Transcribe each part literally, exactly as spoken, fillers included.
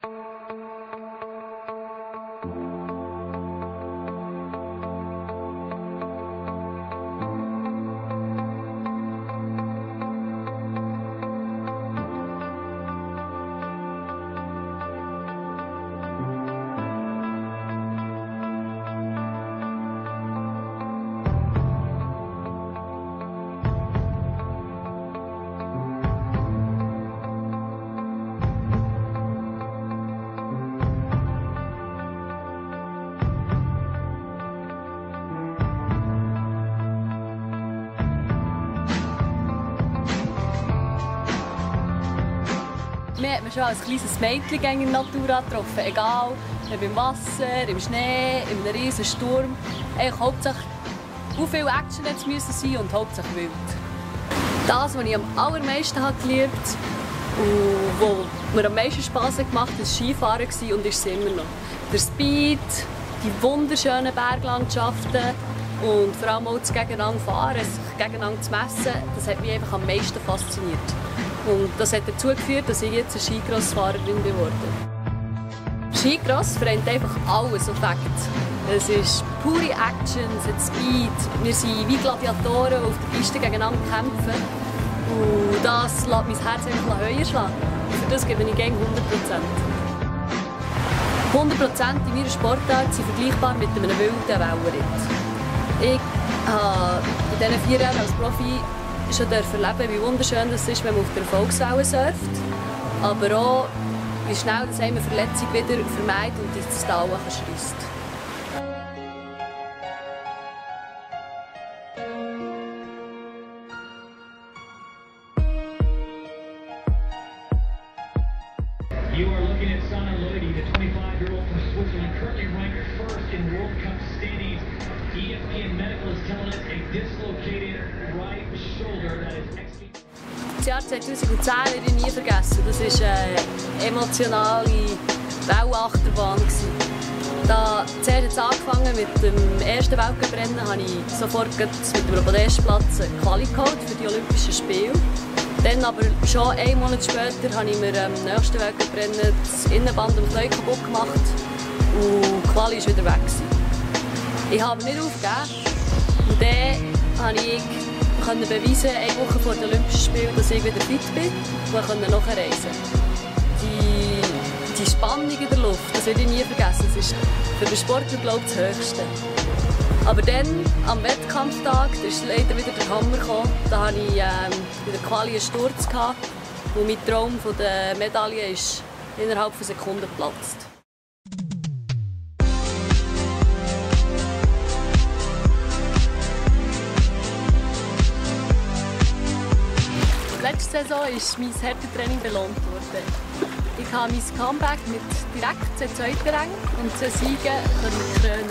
Mich hat man schon als kleines Mädchen in der Natur getroffen, egal ob im Wasser, im Schnee, in einem riesen Sturm. Eigentlich hauptsächlich, wie viel Action es müssen sein und hauptsächlich wild. Das, was ich am allermeisten geliebt habe und was mir am meisten Spass gemacht hat, war Skifahren und ist es immer noch. Der Speed, die wunderschönen Berglandschaften und vor allem auch das Gegeneinander fahren, sich gegeneinander zu messen, das hat mich einfach am meisten fasziniert. Und das hat dazu geführt, dass ich jetzt eine Skicross-Fahrerin geworden bin. Skicross vereint einfach alles auf Fakt. Es ist pure Action, es hat Speed. Wir sind wie Gladiatoren, die auf der Piste gegeneinander kämpfen. Und das lässt mein Herz einfach höher schlagen. Und für das gebe ich gerne hundert Prozent. hundert Prozent in meiner Sportart sind vergleichbar mit einem wilden Wellenritt. Ich habe in diesen vier Jahren als Profi schon erleben, wie wunderschön es ist, wenn man auf der Erfolgswelle surft. Aber auch, wie schnell das eine Verletzung wieder vermeidet und ins Tal schreisst. You are looking at Sana Lodi, the twenty-five-year-old from Switzerland, currently ranked first in World Cup standings. E S P N Medical is telling us a dislocated right shoulder that is extra. Das Jahr zweitausendzehn werde ich nie vergessen. Das war eine emotionale Wellenachterbahn. Da zuerst jetzt angefangen mit dem ersten Weltcuprennen, habe ich sofort mit dem Podestplatz eine Quali geholt für die Olympischen Spiele. Dann aber schon einen Monat später habe ich mir am nächsten Weltcuprennen das Innenband am Knie kaputt gemacht und die Quali war wieder weg. Ich habe nicht aufgegeben und dann konnte ich beweisen, eine Woche vor den Olympischen Spielen, dass ich wieder fit bin und nachreisen konnte. Die, die Spannung in der Luft, das werde ich nie vergessen. Das ist für den Sportler, glaube ich, das Höchste. Aber dann, am Wettkampftag, da ist leider wieder der Hammer gekommen. Da hatte ich ähm, in der Quali einen Sturz gehabt, und mein Traum von der Medaille ist innerhalb von Sekunden geplatzt. Letzte Saison ist mein Härtetraining belohnt worden. Ich habe mein Comeback mit direkt zwei zweiten Rängen und zwei Siegen krönen.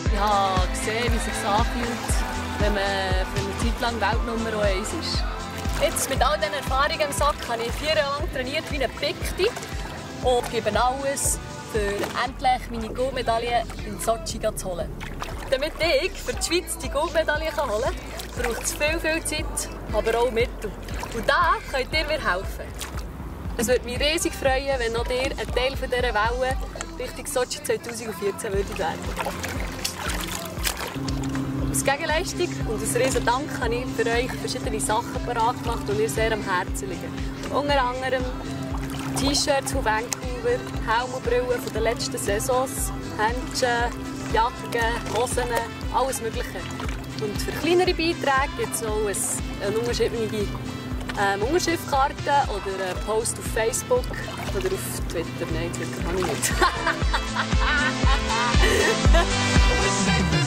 Wie es sich anfühlt, wenn man für eine Zeit lang Weltnummer eins ist. Jetzt mit all diesen Erfahrungen im Sack habe ich vier Jahre lang trainiert wie eine Pickte und gebe alles, für endlich meine Goldmedaille in Sochi zu holen. Damit ich für die Schweiz die Goldmedaille holen kann, braucht es viel, viel Zeit, aber auch Mittel. Und da könnt ihr mir helfen. Es würde mich riesig freuen, wenn auch ihr ein Teil von dieser Welle Richtung Sochi zweitausendvierzehn würdet werden. Als Gegenleistung und als riesen Dank habe ich für euch verschiedene Sachen parat gemacht, die mir sehr am Herzen liegen. Unter anderem T-Shirts von Vancouver, Helme und Brillen von den letzten Saisons, Händchen, Jacken, Hosen, alles Mögliche. Und für kleinere Beiträge gibt es auch eine unterschiedliche ähm, Unterschriftkarte oder einen Post auf Facebook oder auf Twitter. Nein, Twitter kann ich nicht.